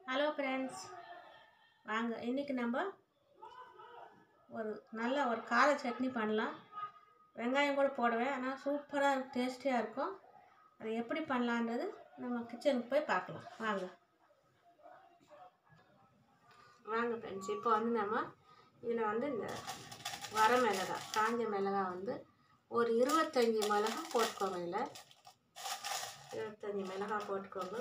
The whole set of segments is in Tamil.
ஹலோ ஃப்ரெண்ட்ஸ், வாங்க இன்றைக்கி நம்ம நல்ல ஒரு கார சட்னி பண்ணலாம். வெங்காயம் கூட போடுவேன், ஆனால் சூப்பராக டேஸ்டியாக இருக்கும். அது எப்படி பண்ணலான்றது நம்ம கிச்சனுக்கு போய் பார்க்கலாம். வாங்க ஃப்ரெண்ட்ஸ், இப்போ நம்ம இதில் இந்த வர மிளகாய், காஞ்ச மிளகாய் ஒரு 25 மிளகாய் போட்டுக்கோங்க. இதில் 25 மிளகாய் போட்டுக்கோங்க.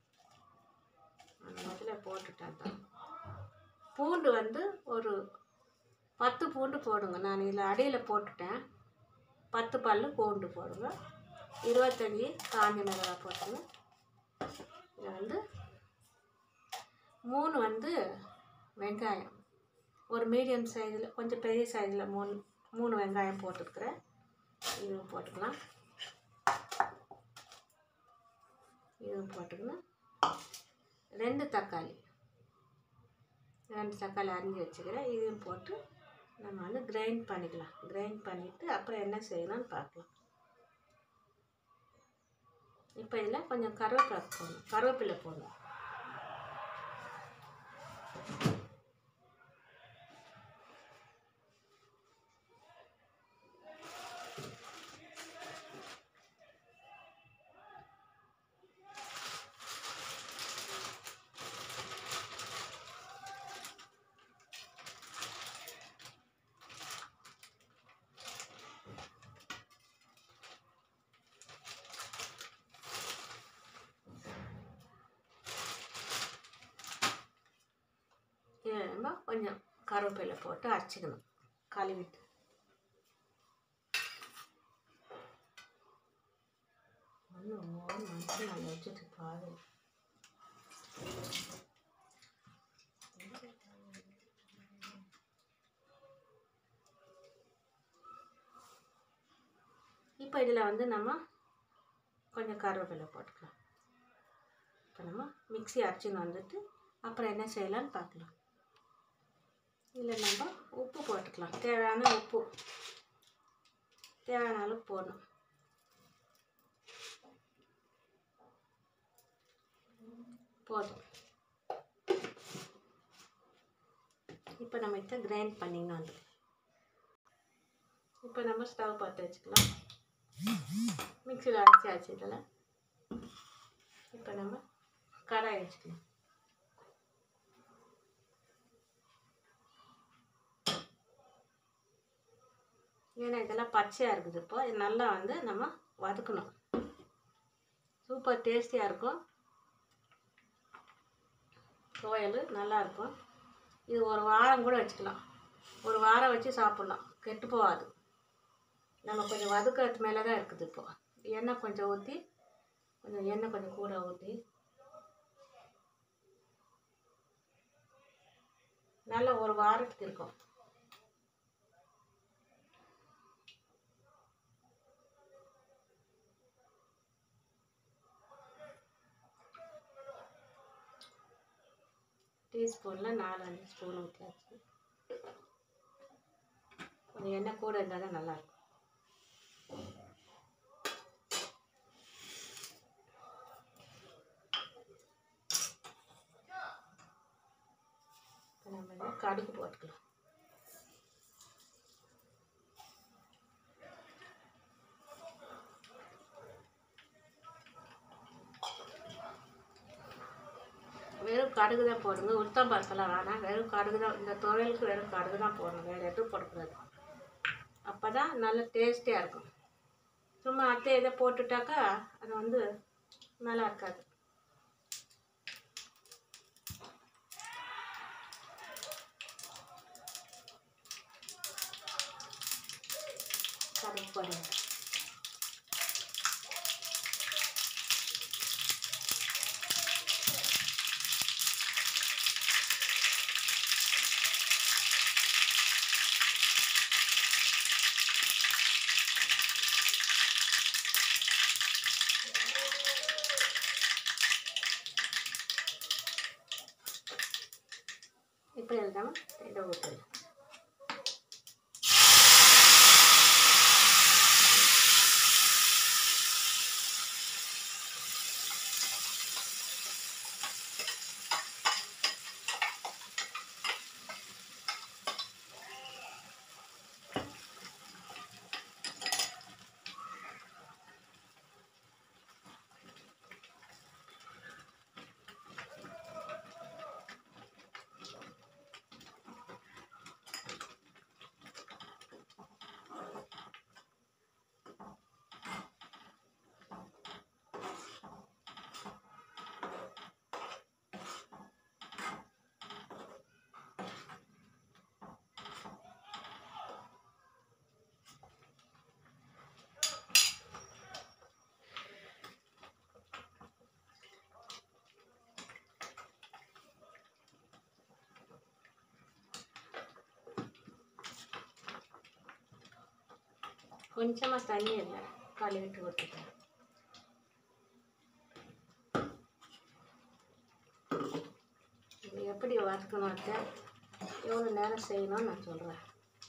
முதல்ல போட்டுட்டேன். பூண்டு ஒரு 10 பூண்டு போடுங்க. நான் இதில் அடியில் போட்டுட்டேன். 10 பல்லு பூண்டு போடுங்க. 25 காஞ்ச மிளகாய் போட்டுங்க. இதில் 3 வெங்காயம், ஒரு மீடியம் சைஸில், கொஞ்சம் பெரிய சைஸில் 3 வெங்காயம் போட்டுருக்குறேன். இதுவும் போட்டுக்கலாம். இதுவும் போட்டுக்கணும். 2 தக்காளி அரிஞ்சு வச்சுக்கிறேன். இதையும் போட்டு நம்ம கிரைண்ட் பண்ணிக்கலாம். கிரைண்ட் பண்ணிவிட்டு அப்புறம் என்ன செய்யணும்னு பார்க்கலாம். இப்போ இதில் கொஞ்சம் கருவேப்பிலை போடணும். நம்ம கொஞ்சம் கருவேப்பிலை போட்டு அரைச்சிக்கணும். கழுவிட்டு மனுஷன் நல்லா வச்சுட்டு பாரு. இப்போ இதில் நம்ம கொஞ்சம் கருவேப்பிலை போட்டுக்கலாம். இப்போ நம்ம மிக்ஸி அரைச்சின்னு அப்புறம் என்ன செய்யலான்னு பார்க்கலாம். இதில் நம்ம உப்பு போட்டுக்கலாம். தேவையான உப்பு தேவையான அளவு போடணும். போதும். இப்போ நம்ம இதை கிரைண்ட் பண்ணிக்கணும். இப்போ நம்ம ஸ்டவ் பற்ற வச்சுக்கலாம். மிக்சியில் அரைச்சி இதில் இப்போ நம்ம கடாய் வச்சுக்கலாம். ஏன்னா இதெல்லாம் பச்சையாக இருக்குது. இப்போ இது நல்லா நம்ம வதக்கணும். சூப்பர் டேஸ்டியாக இருக்கும். துவையல் நல்லாயிருக்கும். இது ஒரு வாரம் கூட வச்சுக்கலாம். ஒரு வாரம் வச்சு சாப்பிட்லாம், கெட்டு போகாது. நம்ம கொஞ்சம் வதக்கிறது மேலே தான் இருக்குது. இப்போ எண்ணெய் கொஞ்சம் ஊற்றி, எண்ணெய் கொஞ்சம் கூட ஊற்றி நல்லா ஒரு வாரத்துக்கு இருக்கும். டீஸ்பூனில் 4-5 ஸ்பூன் ஊற்றியாச்சு. கொஞ்சம் எண்ணெய் கூட இருந்தால் தான் நல்லாயிருக்கும். நம்ம கடுகு போட்டுக்கலாம். வெறும் கடுகு தான் போடுங்க. உளுத்தம் பருப்பெல்லாம் வேணாம். வெறும் கடுகு தான். இந்த துவையலுக்கு வெறும் கடுகு தான் போடணும். வேறு எதுவும் போடக்கூடாது. அப்போ தான் நல்ல டேஸ்டியாக இருக்கும். சும்மா இதை போட்டுட்டாக்கா அது நல்லா இருக்காது. கடுகு போடுங்க. இப்போ நம்ம இதை ஊற்றலாம். கொஞ்சமாக தண்ணி இல்லை கழுவிட்டு ஊற்றிட்டேன். இது எப்படி வறுக்கணும், எவ்வளோ நேரம் செய்யணும்னு நான் சொல்கிறேன்.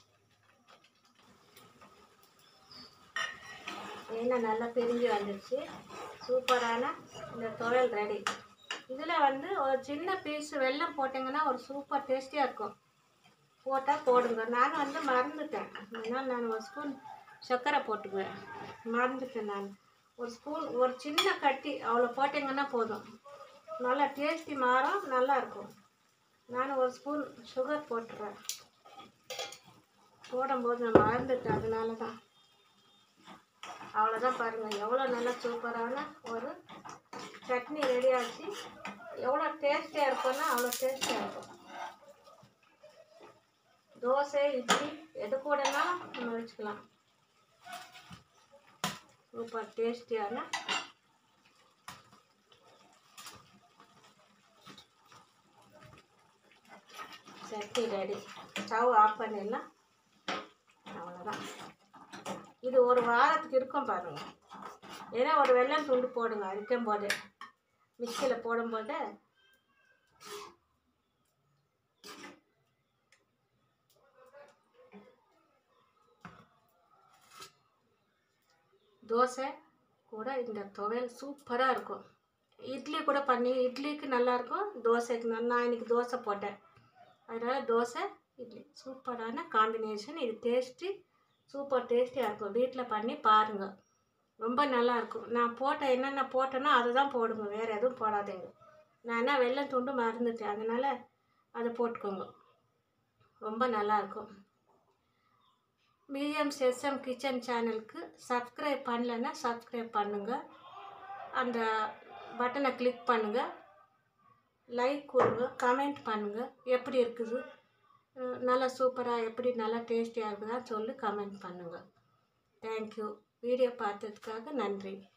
எண்ணெய் நல்லா பிரிஞ்சு வந்துடுச்சு. சூப்பரான இந்த துவையல் ரெடி. இதில் வந்து ஒரு சின்ன பீஸ் வெல்லம் போட்டிங்கன்னா ஒரு சூப்பர் டேஸ்டியாக இருக்கும். போட்டால் போடுங்க. நான் வந்து மறந்துட்டேன், அதனால் நான் ஒரு ஸ்பூன் சர்க்கரை போட்டுக்குவேன். மறந்துட்டேன் நான். ஒரு ஸ்பூன், ஒரு சின்ன கட்டி அவ்வளோ போட்டிங்கன்னா போதும். நல்லா டேஸ்டி மாறும், நல்லாயிருக்கும். நான் ஒரு ஸ்பூன் சுகர் போட்டுருவேன். போடும்போது நான் மறந்துட்டேன், அதனால தான். அவ்வளோதான், பாருங்கள் எவ்வளோ நல்லா சூப்பரான ஒரு சட்னி ரெடி ஆச்சு. எவ்வளோ டேஸ்டியாக இருக்கும்னா அவ்வளோ டேஸ்டியாக இருக்கும். தோசை, இட்லி எது கூடனா நம்ம வச்சுக்கலாம். சூப்பர் டேஸ்டியான சட்னி ரெடி. ஸ்டவ் ஆஃப் பண்ணிடலாம். அவ்வளோதான். இது ஒரு வாரத்துக்கு இருக்கும் பாருங்கள். ஏன்னா ஒரு வெல்லம் துண்டு போடுங்க அரைக்கும் போது, மிக்சியில் போடும்போது. தோசை கூட இந்த துவையல் சூப்பராக இருக்கும். இட்லி கூட பண்ணி, இட்லிக்கு நல்லாயிருக்கும், தோசைக்கு நான் இன்னைக்கு தோசை போட்டேன், அதனால் தோசை இட்லி சூப்பரான காம்பினேஷன். இது டேஸ்டி, சூப்பர் டேஸ்டியாக இருக்கும். வீட்டில் பண்ணி பாருங்கள், ரொம்ப நல்லாயிருக்கும். நான் என்னென்ன போட்டேனோ அதை தான் போடுங்க, வேறு எதுவும் போடாதீங்க. நான் என்ன வெல்லம் துண்டு மறந்துட்டேன், அதனால் அதை போட்டுக்கோங்க. ரொம்ப நல்லாயிருக்கும். மிரியம்ஸ் S.M.kitchen சேனலுக்கு சப்ஸ்கிரைப் பண்ணலைன்னா சப்ஸ்கிரைப் பண்ணுங்கள். அந்த பட்டனை கிளிக் பண்ணுங்கள், லைக் கொடுங்க, கமெண்ட் பண்ணுங்கள். எப்படி இருக்குது, நல்லா சூப்பராக, எப்படி நல்லா டேஸ்டியாக இருக்குதா சொல்லி கமெண்ட் பண்ணுங்கள். தேங்க்யூ. வீடியோ பார்த்ததுக்காக நன்றி.